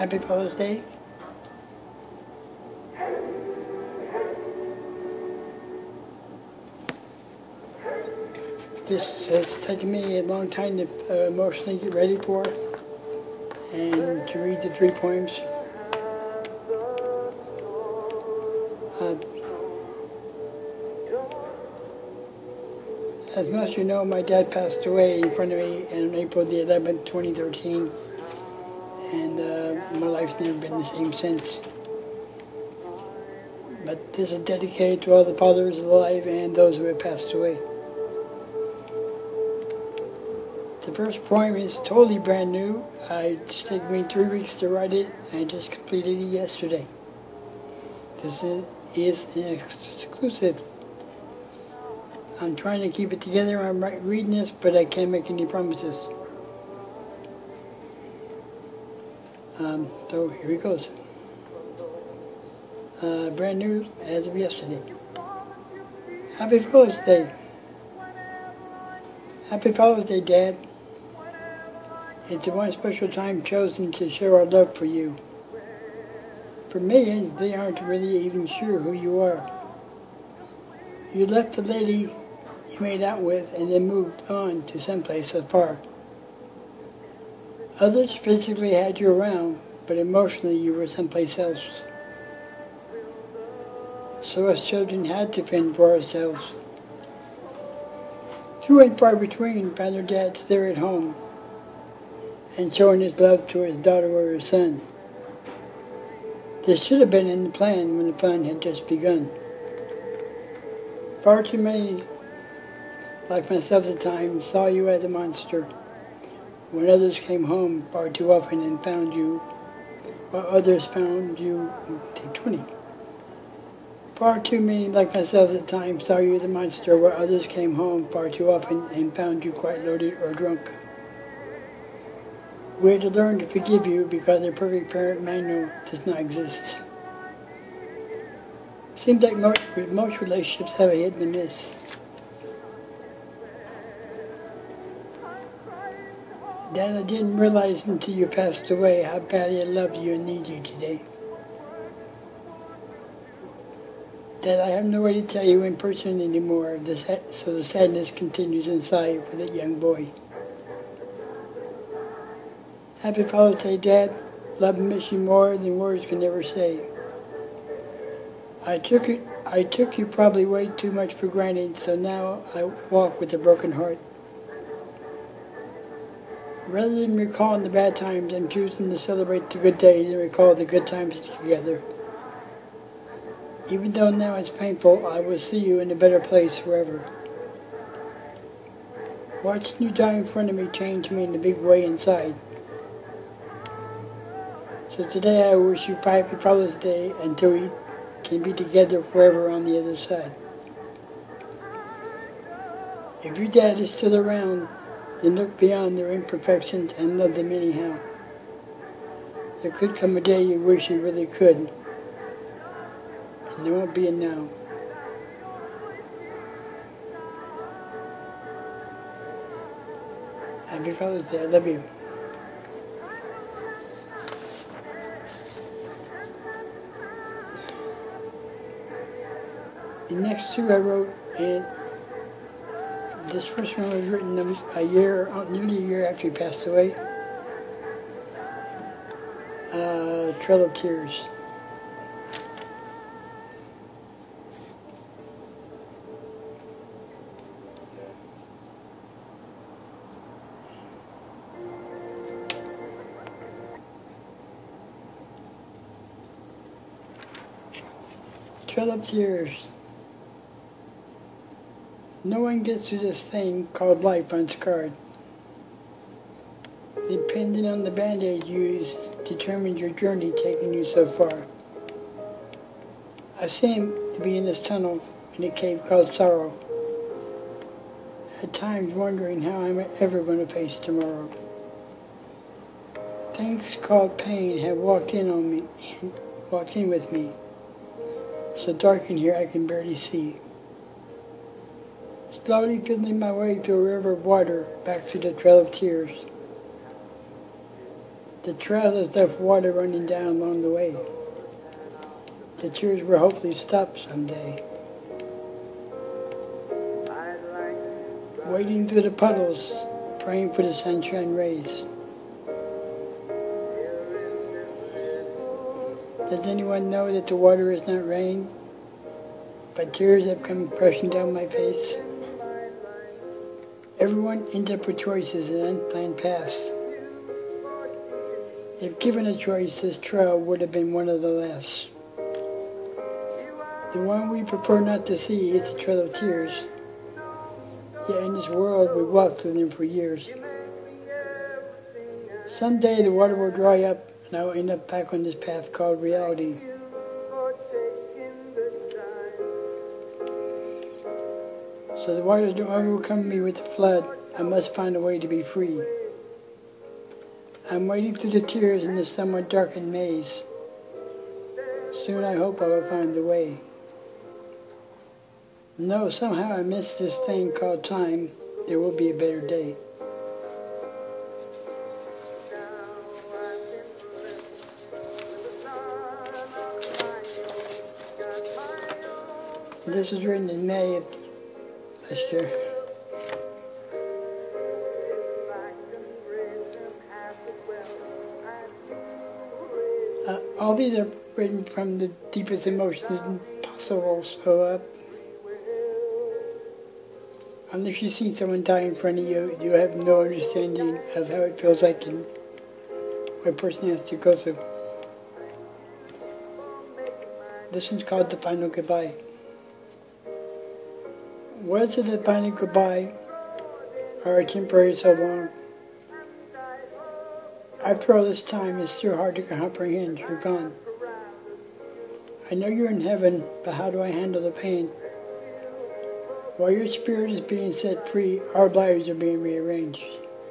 Happy Father's Day. This has taken me a long time to emotionally get ready for and to read the 3 poems. As most of you know, my dad passed away in front of me on April the 11th, 2013, and my life's never been the same since. But this is dedicated to all the fathers alive and those who have passed away. The first poem is totally brand new. It's taken me 3 weeks to write it, and I just completed it yesterday. This is an exclusive. I'm trying to keep it together. I'm reading this, but I can't make any promises. So here it goes. Brand new as of yesterday. Happy Father's Day. Happy Father's Day, Dad. It's the one special time chosen to show our love for you. For millions, they aren't really even sure who you are. You left the lady you made out with and then moved on to someplace afar. Others physically had you around, but emotionally you were someplace else. So us children had to fend for ourselves. Few and far between found their dads there at home and showing his love to his daughter or his son. This should have been in the plan when the fun had just begun. Far too many, like myself at the time, saw you as a monster when others came home far too often and found you, while others found you, take 20. Far too many, like myself at the time, saw you as a monster while others came home far too often and found you quite loaded or drunk. We had to learn to forgive you because a perfect parent manual does not exist. Seems like most relationships have a hit and a miss. Dad, I didn't realize until you passed away how badly I loved you and need you today. Dad, I have no way to tell you in person anymore, so the sadness continues inside for that young boy. Happy Father's Day, Dad. Love and miss you more than words can ever say. I took you probably way too much for granted, so now I walk with a broken heart. Rather than recalling the bad times, I'm choosing to celebrate the good days and recall the good times together. Even though now it's painful, I will see you in a better place forever. Watching you die in front of me changed me in a big way inside. So today I wish you Happy Father's Day until we can be together forever on the other side. If your dad is still around, then look beyond their imperfections and love them anyhow. There could come a day you wish you really could, and there won't be a now. Happy Father's Day. I love you. The next two I wrote, and this first one was written nearly a year after he passed away. Trail of Tears. Trail of Tears. No one gets through this thing called life unscarred. Depending on the band-aid used determines your journey taking you so far. I seem to be in this tunnel in a cave called sorrow. At times wondering how I'm ever going to face tomorrow. Things called pain have walked in with me. So dark in here I can barely see. Slowly fiddling my way through a river of water back to the Trail of Tears. The trail has left water running down along the way. The tears will hopefully stop someday. Wading through the puddles, praying for the sunshine rays. Does anyone know that the water is not rain, but tears have come crashing down my face? Everyone ends up with choices and unplanned paths. If given a choice, this trail would have been one of the last. The one we prefer not to see is the trail of tears. Yet in this world we walk through them for years. Someday the water will dry up and I will end up back on this path called reality. So the waters don't overcome me with the flood. I must find a way to be free. I'm wading through the tears in this somewhat darkened maze. Soon I hope I will find the way. No, somehow I missed this thing called time. There will be a better day. This was written in May of last year. All these are written from the deepest emotions possible, so unless you see someone die in front of you, you have no understanding of how it feels like and what a person has to go through. This one's called The Final Goodbye. Was it a final goodbye, or a temporary so long? After all this time, it's still hard to comprehend you're gone. I know you're in heaven, but how do I handle the pain? While your spirit is being set free, our lives are being rearranged.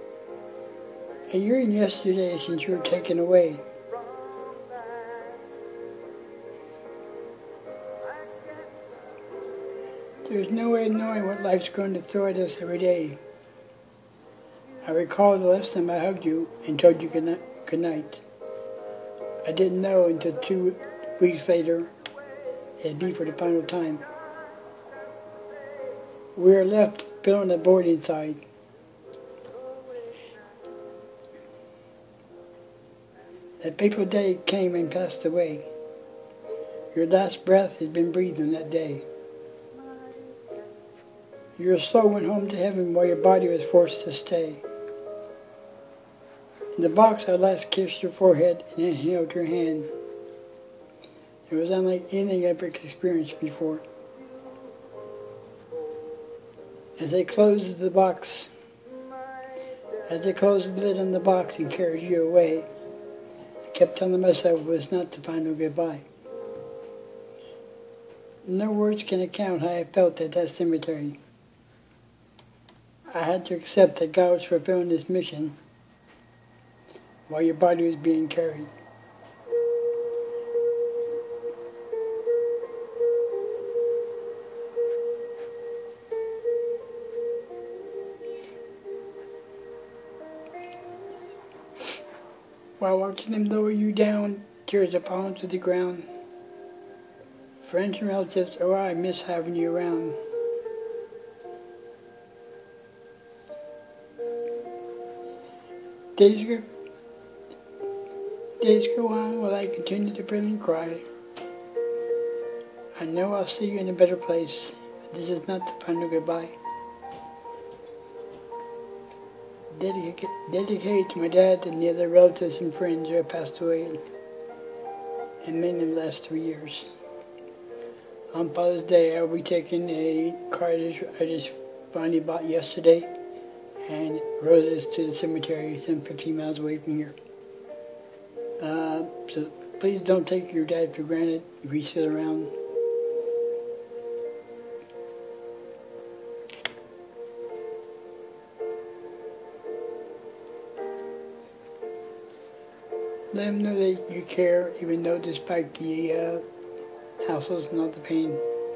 A year and yesterday since you were taken away. There's no way of knowing what life's going to throw at us every day. I recall the last time I hugged you and told you good night. I didn't know until 2 weeks later it'd be for the final time. We are left feeling a void inside. That fateful day came and passed away. Your last breath has been breathed on that day. Your soul went home to heaven while your body was forced to stay. In the box I last kissed your forehead and inhaled your hand. It was unlike anything I've ever experienced before. As I closed the lid on the box and carried you away, I kept telling myself it was not the final goodbye. No words can account how I felt at that cemetery. I had to accept that God was fulfilling this mission while your body was being carried. While watching them lower you down, tears are falling to the ground. Friends and relatives, oh, I miss having you around. Days go on while I continue to feel and cry. I know I'll see you in a better place, but this is not the final goodbye. Dedicated to my dad and the other relatives and friends who have passed away in many of the last 3 years. On Father's Day, I'll be taking a car I just finally bought yesterday and roses to the cemetery some 15 miles away from here. So please don't take your dad for granted if he's still around. Let him know that you care, even though despite the hassles and all the pain.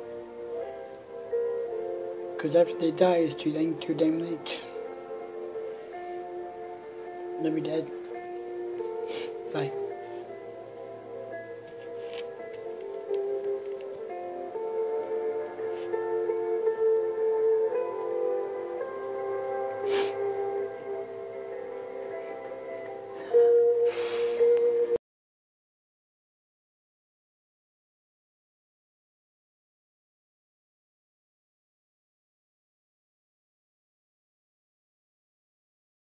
Because after they die, it's too damn late. Love you, Dad. Bye.